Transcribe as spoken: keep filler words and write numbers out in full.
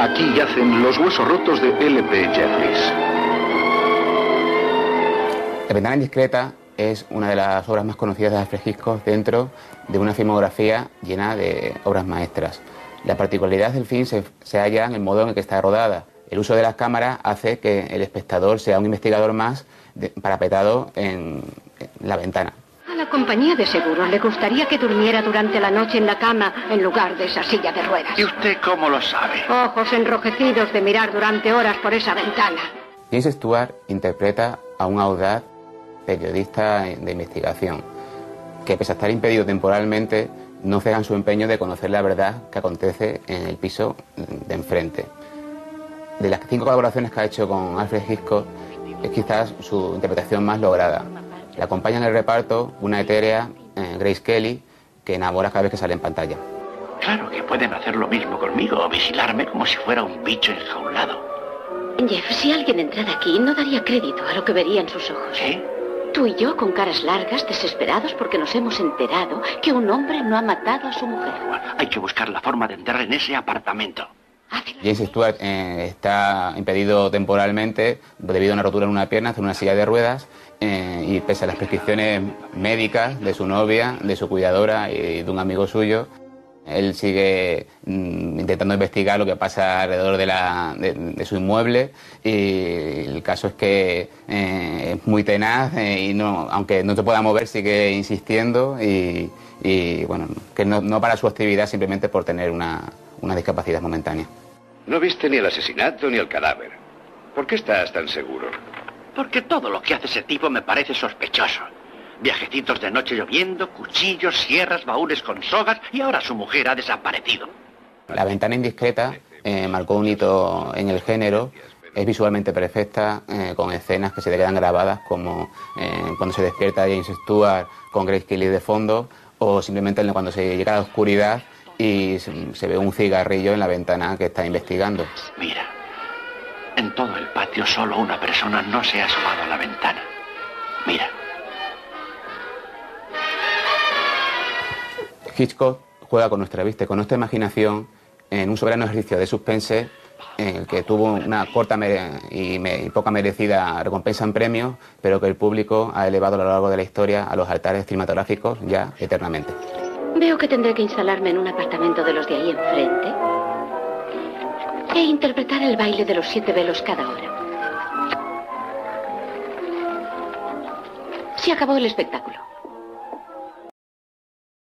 Aquí yacen los huesos rotos de L P Jeffries. La ventana indiscreta es una de las obras más conocidas de Alfred Hitchcock dentro de una filmografía llena de obras maestras. La particularidad del film se, se halla en el modo en el que está rodada. El uso de las cámaras hace que el espectador sea un investigador más de, parapetado en, en la ventana. A la compañía de seguros le gustaría que durmiera durante la noche en la cama en lugar de esa silla de ruedas. ¿Y usted cómo lo sabe? Ojos enrojecidos de mirar durante horas por esa ventana. James Stewart interpreta a un audaz periodista de investigación que, pese a estar impedido temporalmente, no cega en su empeño de conocer la verdad que acontece en el piso de enfrente. De las cinco colaboraciones que ha hecho con Alfred Hitchcock, es quizás su interpretación más lograda. Le acompaña en el reparto una etérea, eh, Grace Kelly, que enamora cada vez que sale en pantalla. Claro que pueden hacer lo mismo conmigo, o vigilarme como si fuera un bicho enjaulado. Jeff, si alguien entrara aquí, no daría crédito a lo que vería en sus ojos. ¿Sí? Tú y yo con caras largas, desesperados porque nos hemos enterado que un hombre no ha matado a su mujer. Bueno, hay que buscar la forma de entrar en ese apartamento. James Stewart eh, está impedido temporalmente debido a una rotura en una pierna, hace una silla de ruedas, eh, y pese a las prescripciones médicas de su novia, de su cuidadora y de un amigo suyo, él sigue mm, intentando investigar lo que pasa alrededor de, la, de, de su inmueble, y el caso es que eh, es muy tenaz, eh, y no, aunque no se pueda mover sigue insistiendo y, y bueno, que no, no para su actividad simplemente por tener una, una discapacidad momentánea. No viste ni el asesinato ni el cadáver. ¿Por qué estás tan seguro? Porque todo lo que hace ese tipo me parece sospechoso. Viajecitos de noche lloviendo, cuchillos, sierras, baúles con sogas, y ahora su mujer ha desaparecido. La ventana indiscreta eh, marcó un hito en el género. Es visualmente perfecta, eh, con escenas que se te quedan grabadas, como eh, cuando se despierta James Stewart con Grace Kelly de fondo, o simplemente cuando se llega a la oscuridad y se, se ve un cigarrillo en la ventana que está investigando. Mira, en todo el patio solo una persona no se ha asomado a la ventana. Mira. Hitchcock juega con nuestra vista, con nuestra imaginación, en un soberano ejercicio de suspense en el que tuvo una corta y, me y poca merecida recompensa en premios, pero que el público ha elevado a lo largo de la historia a los altares cinematográficos ya eternamente. Veo que tendré que instalarme en un apartamento de los de ahí enfrente e interpretar el baile de los siete velos cada hora. Se acabó el espectáculo.